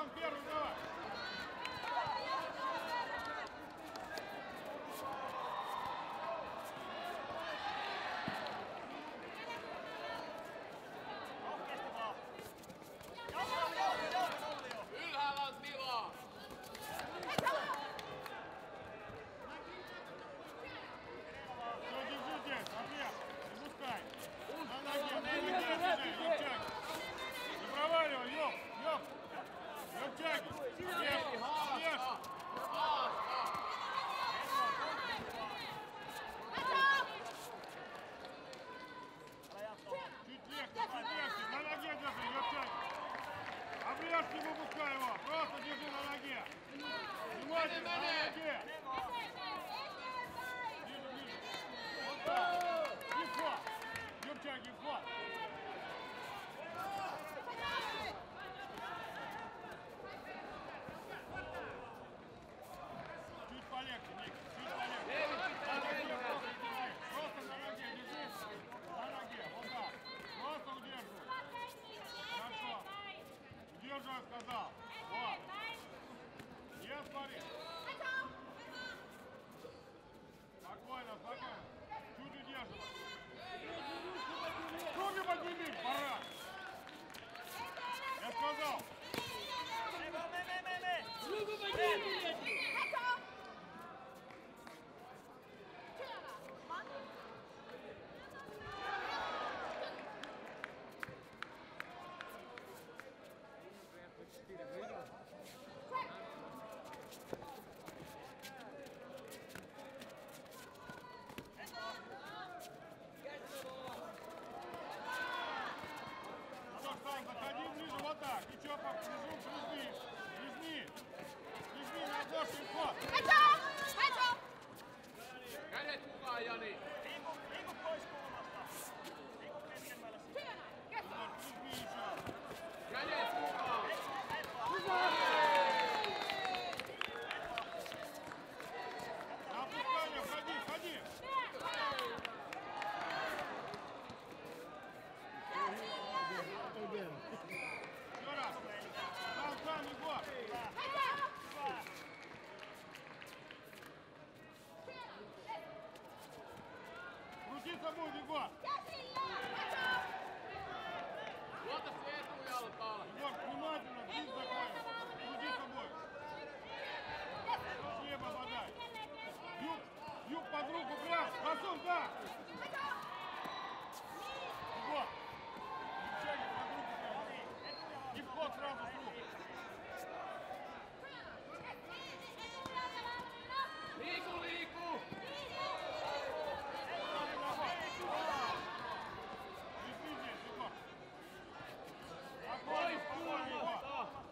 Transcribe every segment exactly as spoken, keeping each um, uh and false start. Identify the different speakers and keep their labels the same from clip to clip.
Speaker 1: Антон, первый давай.
Speaker 2: Ylhäällä on tilaa!
Speaker 1: Все, держи здесь, ответ, не пускай. На ноге, на ноге, держи, Ёпчаги. Не проваливай, Ёп, Ёп. Ёпчаги, ответ, ответ. Чуть легче, чуть легче, на ноге держи, Ёпчаги. Обрежь, не выпускай его, просто держи на ноге. Внимательно, на ноге. Вот так. И вход. Ёпчаги, вход. Чуть полегче, Ник, чуть полегче. На ноге просто держи. Просто на ноге держи. На ноге, вот так. Просто удерживай. Хорошо. Удерживай, сказал. Вот. Не смотри. Спокойно, спокойно. Чуть удерживай. Руки подними, пора. Я сказал.
Speaker 3: Руку подними!
Speaker 1: Сам заходи ближе, вот так. И чё, по прижим, прижми. Прижми. Прижми на обложке вход.
Speaker 2: Kädet mukaan, Jani!
Speaker 4: Liiku pois kulmasta. Liiku keskemmällä siitä.
Speaker 1: Прижми еще.
Speaker 2: Kädet mukaan!
Speaker 1: На опускание, входи, входи. Еще раз. Сам, сам, Егор. Крутиться будет, Егор.
Speaker 2: Luota se etujalkaan!
Speaker 1: Егор, внимательно, бить закроем. Крутиться будет. Не попадай. Юг, юг под руку прям. Засунь, да. Егор. Девчонки под руку прям. И вход сразу с рук.
Speaker 2: Liiku, liiku!
Speaker 1: Держи здесь, Егор. Спокойно, спокойно, Егор.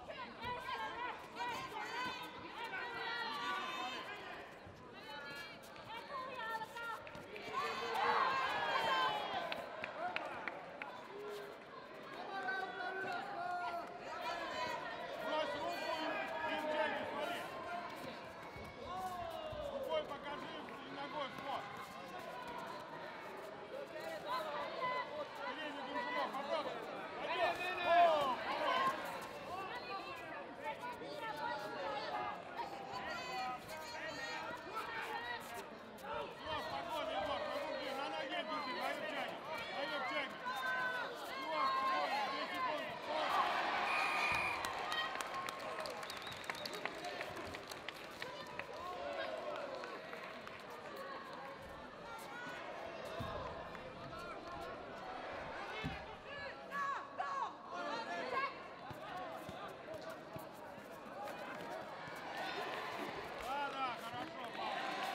Speaker 1: Брось руку и втягивай, смотри. Рукой покажи и ногой вход. Передний дружок, попробуй. Пойдем. О, хорош. Все, спокойно, Егор, на руки, на ноге держи, дай втягивай. Дай втягивай. Все, спокойно, две секунды. Стой. Да, да, хорошо, Павел.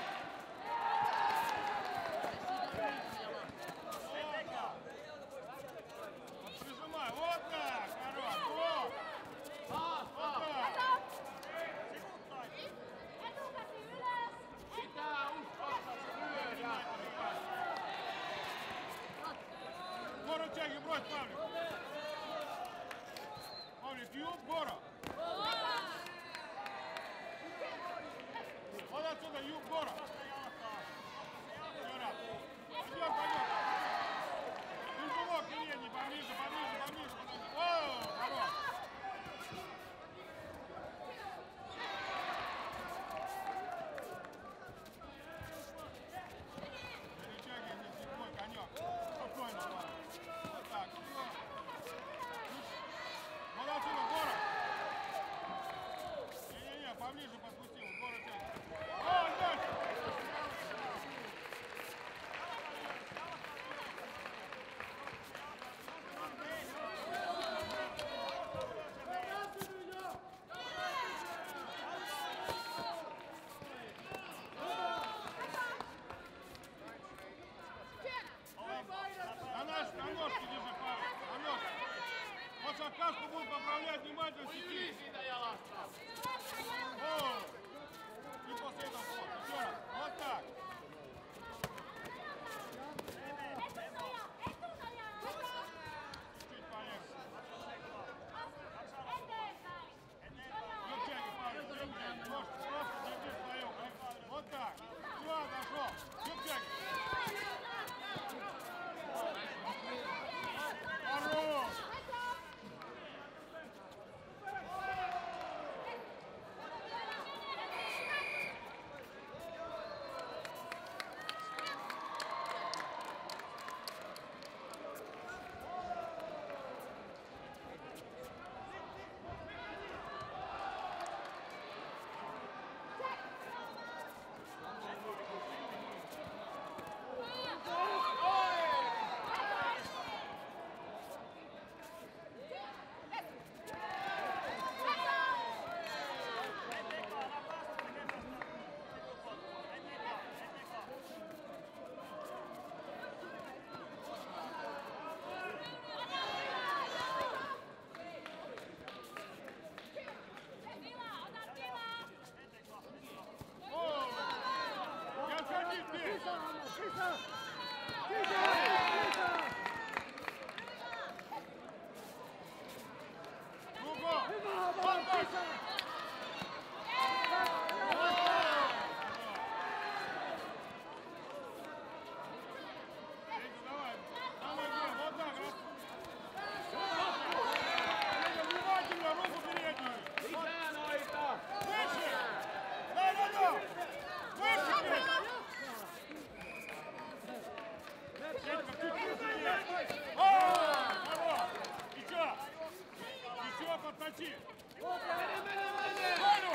Speaker 1: Вот так. Вот прижимай, вот так, хорош, вот. Вот так.
Speaker 2: Pitää uskoa, lyödä!
Speaker 1: Гора тяги брось, Павлик. Павлик, юг, Гора. Вот отсюда, юг, Гора. Гора. Пойдем, пойдем. Кружевок передний, поближе, поближе, поближе. О, хорош. Юбчак. Хорош. Не отходи здесь. Ну-ка. Поддай. Давай. Давай, вот так, раз. Внимательно, руку переднюю.
Speaker 2: Lisää noita!
Speaker 1: Выше! Да, да, да! Выше! Петька, чуть-чуть сильнее. О, хорош! И чё? И чё, подточи? Колю!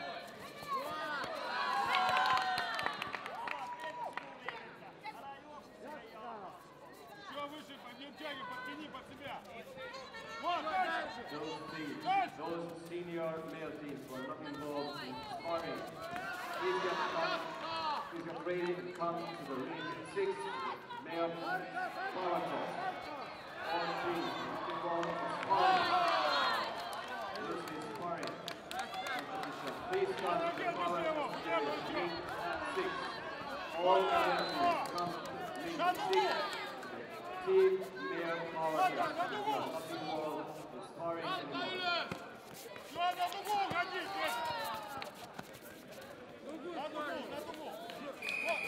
Speaker 1: Еще выше, подъем тяги, подтяни под себя. Вот, дальше!
Speaker 5: Those teams,
Speaker 1: Dальше!
Speaker 5: those senior male teams who are not involved in sparring, please get come, please get ready to come to the ring six male power test. All teams not involved in sparring. This is sparring competition. Please come to the power test ring six. All male teams come to ring six. Team male power test. Not involved in sparring anymore.
Speaker 1: Все, на дугу уходи здесь! На дугу, на дугу! Вот!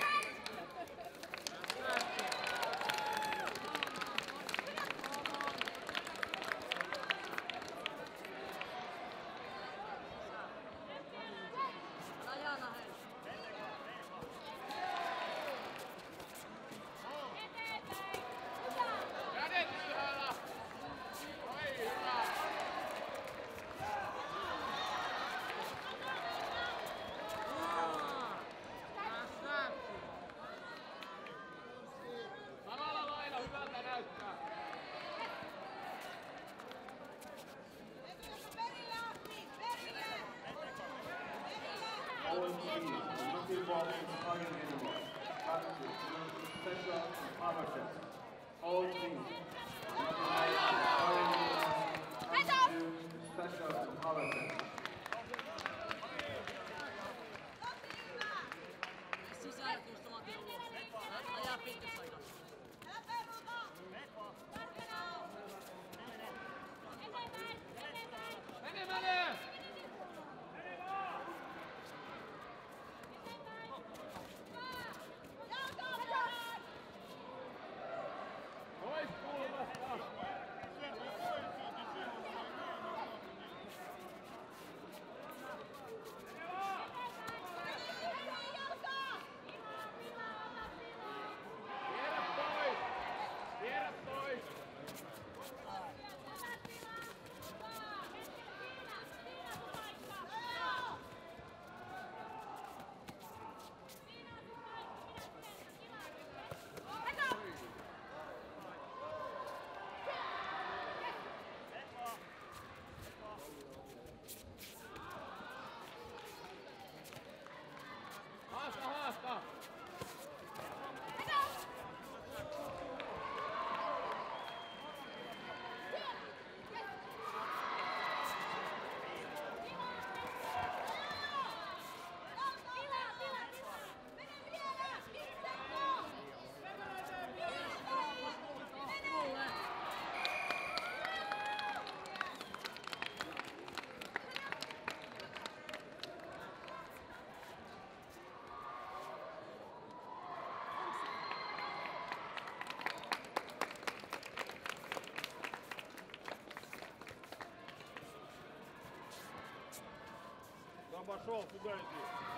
Speaker 2: Kädet ylhäällä! Oi hyvä! Samalla lailla hyvältä näyttää.
Speaker 5: All teams are not involved in sparring anymore. Practice special power test. All teams are not involved in sparring anymore. Practice special power test.
Speaker 3: Sisään, kun saman tien ulos. Ajaa pitkäksi aikaa.
Speaker 2: Mene, mene! Pois kulmasta!
Speaker 1: Сверху, стой, все, держи его, стой, ну, ну, ну, ну. обошел, куда иди?